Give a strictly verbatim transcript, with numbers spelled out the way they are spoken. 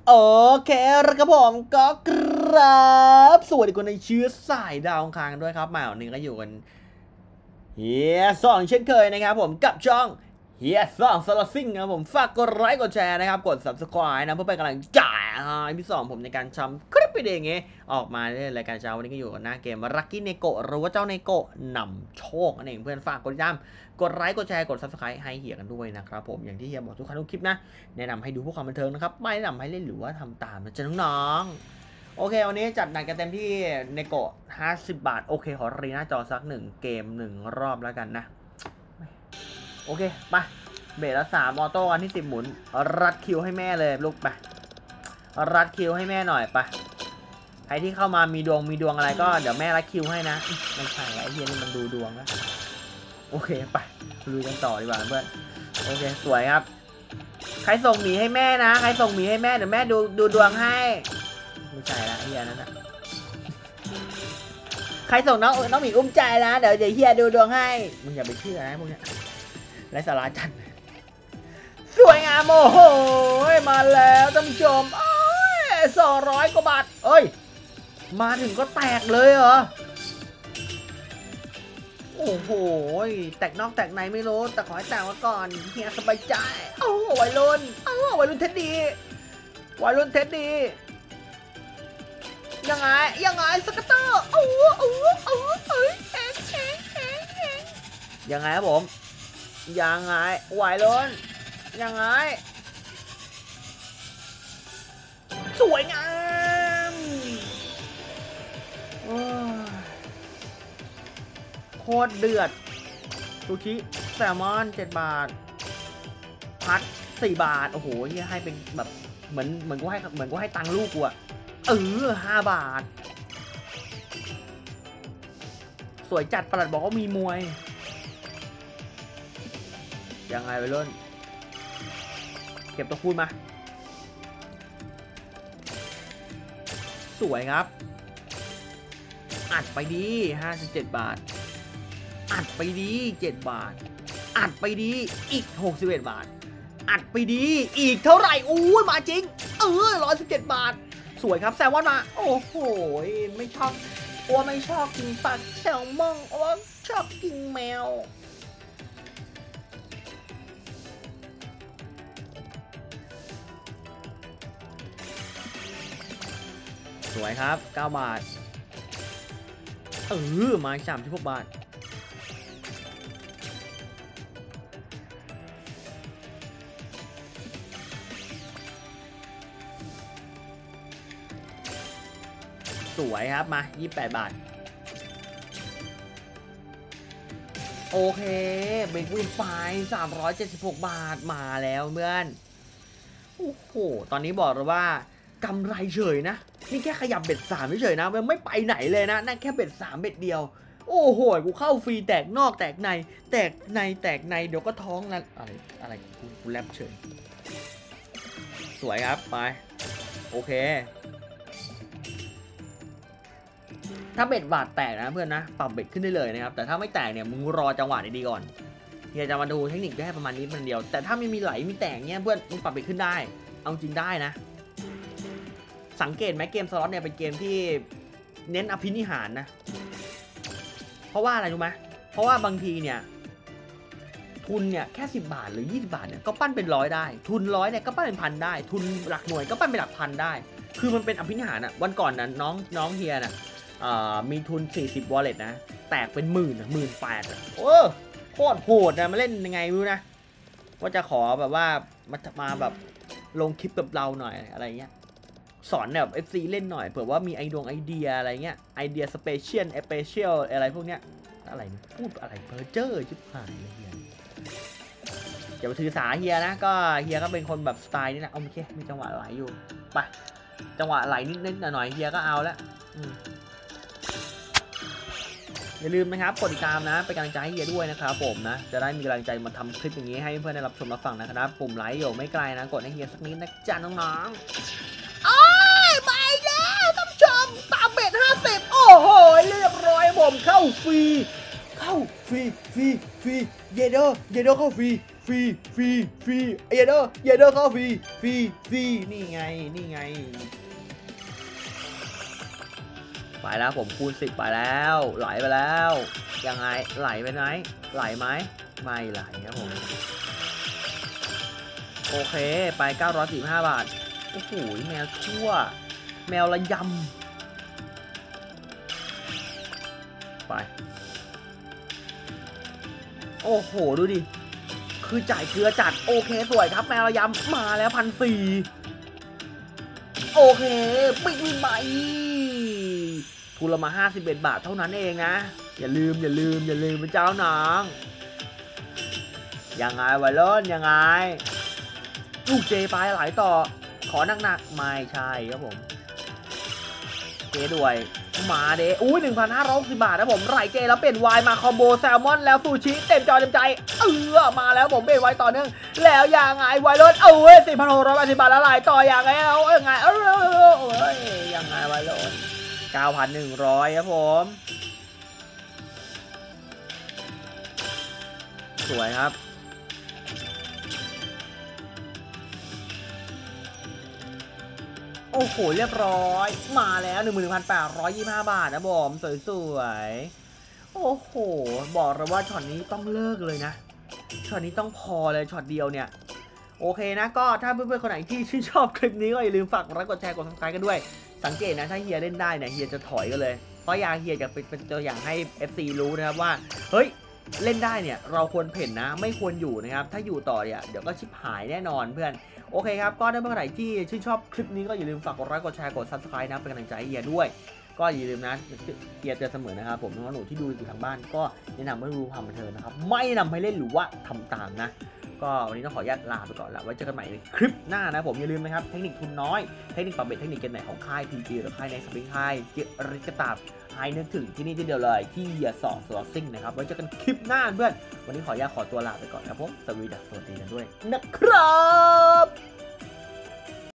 โอเคแล้วครับผมก็กรับสวัสดีคนในเชื้อสายดาวอังคารด้วยครับมาวันนี้ก็อยู่กันเฮียสองเช่นเคยนะครับผมกับช่องเฮียสองสลัดซิ่งครับผมฝากกดไลค์กดแชร์นะครับกด ซับสไครบ์ นะเพื่อเป็นกำลังใจให้พี่สองผมในการทำคลิปวิดีโออย่างเงี้ยออกมาในรายการเช้าวันนี้ก็อยู่กันหน้าเกมรักกี้เนโกะหรือว่าเจ้าเนโกะนำโชคนั่นเองเพื่อนฝากกดติดตามกดไลค์กดแชร์กด ซับสไครบ์ ให้เฮียกันด้วยนะครับผมอย่างที่เฮียบอกทุกครั้งทุกคลิปนะแนะนำให้ดูพวกความบันเทิงนะครับไม่แนะนำให้เล่นหรือว่าทำตามนะจ๊ะน้องๆโอเควันนี้จัดหนักกันเต็มที่เนโกะห้าสิบบาทโอเคขอรีหน้าจอสักหนึ่งเกมหนึ่งรอบแล้วกันนะโอเคไปเบรละสามออโต้กันที่สิบหมุนรัดคิวให้แม่เลยลูกไปรัดคิวให้แม่หน่อยไปใครที่เข้ามามีดวงมีดวงอะไรก็เดี๋ยวแม่รัดคิวให้นะไม่ใช่ไอ้เฮียนี่มันดูดวงนะโอเคไปลุยกันต่อดีกว่าเพื่อนโอเคสวยครับใครส่งหมีให้แม่นะใครส่งหมีให้แม่เดี๋ยวแม่ดูดูดวงให้ไม่ใช่ละเฮียนั่นนะใครส่งน้องน้องหมีอุ้มใจนะเดี๋ยวเดี๋ยวเฮียดูดวงให้มึงอย่าไปเชื่อนะพวกเนี้ยไรสาระจัดสวยงามโอ้โหมาแล้วท่านผู้ชมสองร้อยกว่าบาทเอ้ยมาถึงก็แตกเลยเหรอโอ้โหแตกนอกแตกในไม่รู้แต่ขอให้แตกมาก่อนเฮียสบายใจเอ้าวัยรุ่นเอ้าวัยรุ่นเท็ดดี้วัยรุ่นเท็ดดี้ยังไงยังไงสกัตเตอร์โอ้โหโอ้โหโอ้โหเอ้ยเอ็งเอ็งเอ็งเอ็งยังไงครับผมยังไงวัยรุ่นยังไงสวยงามโคตรเดือดซูชิแซลมอนเจ็ดบาทพัดสี่บาทโอ้โหนี่ให้เป็นแบบเหมือนเหมือนกูให้เหมือนกูให้ตังค์ลูกกูอะเออห้าบาทสวยจัดประหลัดบอกว่ามีมวยยังไงไปรุ่นเก็บตัวคูณมาสวยครับอัดไปดีห้าสิบเจ็ดบาทอัดไปดีเจ็ดบาทอัดไปดีอีกหกสิบเอ็ดบาทอัดไปดีอีกเท่าไหร่อู้ยมาจริงเออร้อยสิบเจ็ดบาทสวยครับแซลมอนมาโอ้โหไม่ชอบอ้วไม่ชอบกินปลาแซลมอนอ้วชอบกินแมวสวยครับเก้าบาทเออมาสามสิบหกบาทสวยครับมายี่สิบแปดบาทโอเคเบรกวินไฟสามร้อยเจ็ดสิบหกบาทมาแล้วเพื่อนโอ้โหตอนนี้บอกเลยว่ากำไรเฉยนะนี่แค่ขยับเบ็ดสามเฉยนะมันไม่ไปไหนเลยนะนั่นแค่เบ็ดสามเบ็ดเดียวโอ้โหกูเข้าฟรีแตกนอกแตกในแตกในแตกในเดี๋ยวก็ท้องนะอะไรอะไรกูกูแลบเฉยสวยครับไปโอเคถ้าเบ็ดบาทแตกนะเพื่อนนะปรับเบ็ดขึ้นได้เลยนะครับแต่ถ้าไม่แตกเนี่ยมึงรอจังหวะดีๆก่อนเฮียจะมาดูเทคนิคได้ประมาณนี้มันเดียวแต่ถ้าไม่มีไหลมีแตกเนี่ยเพื่อนมึงปรับเบ็ดขึ้นได้เอาจริงได้นะสังเกตไหมเกมสล็อตเนี่ยเป็นเกมที่เน้นอภินิหารนะเพราะว่าอะไรรู้ไหมเพราะว่าบางทีเนี่ยทุนเนี่ยแค่สิบบาทหรือยี่สิบบาทเนี่ยก็ปั้นเป็นร้อยได้ทุนร้อยเนี่ยก็ปั้นเป็นพันได้ทุนหลักหน่วยก็ปั้นเป็นหลักพันได้คือมันเป็นอภินิหารอะวันก่อนนั้นน้องน้องเฮียน่ะมีทุนสี่สิบ wallet นะแตกเป็นหมื่นหมื่นแปดอ่ะโอ้โคตรโหดนะมาเล่นยังไงไม่รู้นะว่าจะขอแบบว่ามามาแบบลงคลิปกับเราหน่อยอะไรเงี้ยสอนแบบ เอฟ ซี เล่นหน่อยเผื่อว่ามีไอดวงไอเดียอะไรเงี้ยไอเดียสเปเชียลสเปเชียลอะไรพวกเนี้ยอะไรพูดอะไรเพอร์เจอร์ชิบหายเฮียอย่าไปถือสาเฮียนะก็เฮียก็เป็นคนแบบสไตล์นี่แหละโอเคมีจังหวะไหลอยู่ไปจังหวะไหลนิดๆหน่อยๆเฮียก็เอาแล้วอย่าลืมนะครับกดติดตามนะเป็นกำลังใจให้เฮียด้วยนะครับผมนะจะได้มีกำลังใจมาทำคลิปอย่างนี้ให้เพื่อนได้รับชมรับฟังนะครับปุ่มไลค์อยู่ไม่ไกลนะกดให้เฮียสักนิดนะจ๊ะน้องๆอ้ยมาแล้วท่านผู้ชมตามเบ็ดห้าสิบโอ้โหเรียบร้อยผมเข้าฟรีเข้าฟรีฟรีฟรีเยเดอร์เยเดอร์เข้าฟรีฟรีฟรีฟรีเยเดอร์เยเดอร์เข้าฟรีฟรีฟรีนี่ไงนี่ไงไปแล้วผมคูณสิบไปแล้วไหลไปแล้วยังไงไหลไปไหมไหลไหมไม่ไหลครับผมโอเคไปเก้าร้อยสี่สิบห้าบาทโอ้โหแมวชั่วแมวระยำไปโอ้โหดูดิคือจ่ายเกลือจัดโอเคสวยครับแมวระยำมาแล้วพันสี่โอเคปิ๊กมีใบทุนละมาห้าสิบเอ็ดบาทเท่านั้นเองนะอย่าลืมอย่าลืมอย่าลืมเป็นเจ้าน้องยังไงวะเล่นยังไงลูกเจไปไหลต่อขอหนักๆไม่ใช่ครับผมเจด้วยมาเดอุ้ยหนึ่งพันห้าร้อยหกสิบบาทนะผมไหลเจแล้วเปลี่ยนวายมาคอมโบแซลมอนแล้วซูชิเต็มจอเต็มใจเออมาแล้วผมเปลี่ยนไว้ต่อเนื่องแล้วยังไงไวรถเอ้ยสี่พันหกร้อยแปดสิบบาทแล้วไหลต่ออย่างไงเอายังไงเออยังไงไวรถเก้าพันหนึ่งร้อยครับผมสวยครับโอ้โหเรียบร้อยมาแล้ว หนึ่งหมื่นหนึ่งพันแปดร้อยยี่สิบห้า บาทนะบอมสวยๆโอ้โหบอกเลยว่าช็อตนี้ต้องเลิกเลยนะช็อตนี้ต้องพอเลยช็อตเดียวเนี่ยโอเคนะก็ถ้าเพื่อนๆคนไหนที่ชื่นชอบคลิปนี้ก็อย่าลืมฝากกดไลค์กดแชร์กดซับสไครต์กันด้วยสังเกตนะถ้าเฮียเล่นได้เนี่ยเฮียจะถอยกันเลยเพราะอยากเฮียจะเป็นตัวอย่างให้ เอฟ ซี รู้นะครับว่าเฮ้ยเล่นได้เนี่ยเราควรเพ่นนะไม่ควรอยู่นะครับถ้าอยู่ต่อเนี่ยเดี๋ยวก็ชิบหายแน่นอนเพื่อนโอเคครับก็ถ้าเพื่อนๆคนไหนที่ชื่นชอบคลิปนี้ก็อย่าลืมฝากกดไลค์กดแชร์กด ซับสไครต์ นะเป็นกำลังใจให้เฮียด้วยก็อย่าลืมนะเฮียเตือนเสมอนะครับผมน้องหนูที่ดูอยู่ทางบ้านก็แนะนำให้ดูความบันเทิงนะครับไม่แนะนำให้เล่นหรือว่าทำตามนะก็วันนี้ต้องขออนุญาตลาไปก่อนละไว้เจอกันใหม่ในคลิปหน้านะผมอย่าลืมนะครับเทคนิคทุนน้อยเทคนิคปรับเบ็ดเทคนิคเกมไหนของค่าย พี จี หรือค่ายในสปริงค่ายเกียริกตาบให้นึกถึงที่นี่ที่เดียวเลยที่เฮียสองสล็อตซิ่งนะครับไว้เจอกันคลิปหน้าเพื่อนวันนี้ขออนุญาตขอตัวลาไปก่อนครับผมสวีดัสสวัสดีกันด้วยนะครับ